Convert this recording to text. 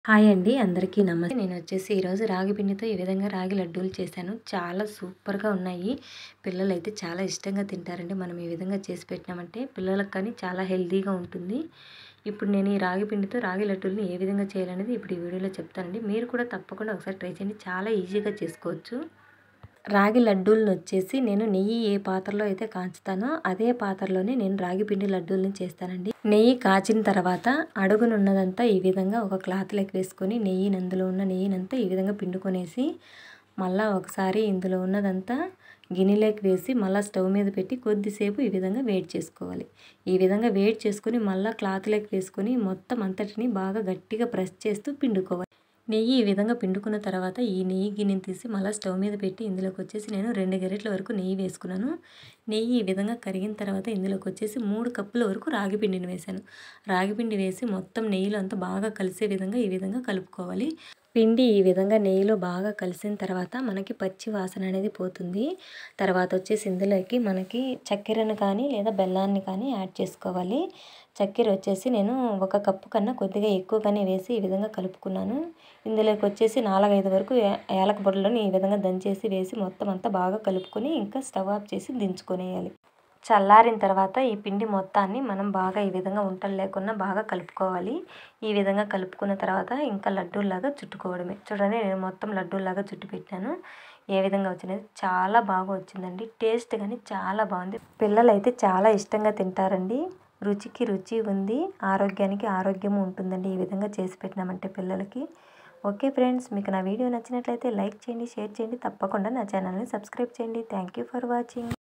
Hi అండి. అందరికీ నమస్తే. నేనొచ్చేసి ఈరోజు రాగి పిండితో ఈ విధంగా రాగి లడ్డూలు చేశాను. చాలా సూపర్‌గా ఉన్నాయి. పిల్లలైతే చాలా ఇష్టంగా తింటారండి. మనం ఈ విధంగా చేసి పెట్టినామంటే పిల్లలకు కానీ చాలా హెల్తీగా ఉంటుంది. ఇప్పుడు నేను ఈ రాగి పిండితో రాగి లడ్డూలని ఏ విధంగా చేయాలనేది ఇప్పుడు ఈ వీడియోలో చెప్తానండి. మీరు కూడా తప్పకుండా ఒకసారి ట్రై చేయండి. చాలా ఈజీగా చేసుకోవచ్చు. రాగి లడ్డూలనొచ్చేసి నేను నెయ్యి ఏ పాత్రలో అయితే కాంచుతానో అదే పాత్రలోనే నేను రాగి పిండి లడ్డూలని చేస్తానండి. నెయ్యి కాచిన తర్వాత అడుగునున్నదంతా ఈ విధంగా ఒక క్లాత్‌లోకి వేసుకొని అందులో ఉన్న నెయ్యినంతా ఈ విధంగా పిండుకొనేసి మళ్ళా ఒకసారి ఇందులో ఉన్నదంతా గిన్నెలోకి వేసి మళ్ళా స్టవ్ మీద పెట్టి కొద్దిసేపు ఈ విధంగా వేడి చేసుకోవాలి. ఈ విధంగా వేడి చేసుకొని మళ్ళా క్లాత్‌లోకి వేసుకొని మొత్తం అంతటిని బాగా గట్టిగా ప్రెస్ చేస్తూ పిండుకోవాలి. నెయ్యి ఈ విధంగా పిండుకున్న తర్వాత ఈ నెయ్యి గిన్నెని తీసి మళ్ళీ స్టవ్ మీద పెట్టి ఇందులోకి వచ్చేసి నేను 2 గరిటెల వరకు నెయ్యి వేసుకున్నాను. నెయ్యి ఈ విధంగా కరిగిన తర్వాత ఇందులోకి వచ్చేసి 3 కప్పుల వరకు రాగి పిండిని వేశాను. రాగి పిండి వేసి మొత్తం నెయ్యిలో అంతా బాగా కలిసే విధంగా ఈ విధంగా కలుపుకోవాలి. పిండి ఈ విధంగా నెయ్యిలో బాగా కలిసిన తర్వాత మనకి పచ్చి వాసన అనేది పోతుంది. తర్వాత వచ్చేసి ఇందులోకి మనకి చక్కెరను కానీ లేదా బెల్లాన్ని కానీ యాడ్ చేసుకోవాలి. చక్కెర వచ్చేసి నేను 1 కప్పు కన్నా కొద్దిగా ఎక్కువగానే వేసి ఈ విధంగా కలుపుకున్నాను. ఇందులోకి వచ్చేసి 4, 5 వరకు యాలక పొడులను ఈ విధంగా దంచేసి వేసి మొత్తం అంతా బాగా కలుపుకొని ఇంకా స్టవ్ ఆఫ్ చేసి దించుకొనేయాలి. చల్లారిన తర్వాత ఈ పిండి మొత్తాన్ని మనం బాగా ఈ విధంగా ఉంటలు లేకుండా బాగా కలుపుకోవాలి. ఈ విధంగా కలుపుకున్న తర్వాత ఇంకా లడ్డూల్లాగా చుట్టుకోవడమే. చూడండి నేను మొత్తం లడ్డూల్లాగా చుట్టి పెట్టాను. ఏ విధంగా వచ్చినది చాలా బాగా వచ్చిందండి. టేస్ట్ కానీ చాలా బాగుంది. పిల్లలైతే చాలా ఇష్టంగా తింటారండి. రుచికి రుచి ఉంది, ఆరోగ్యానికి ఆరోగ్యం ఉంటుందండి ఈ విధంగా చేసి పెట్టినామంటే పిల్లలకి. ఓకే ఫ్రెండ్స్, మీకు నా వీడియో నచ్చినట్లయితే లైక్ చేయండి, షేర్ చేయండి. తప్పకుండా నా ఛానల్ని సబ్స్క్రైబ్ చేయండి. Thank you for watching.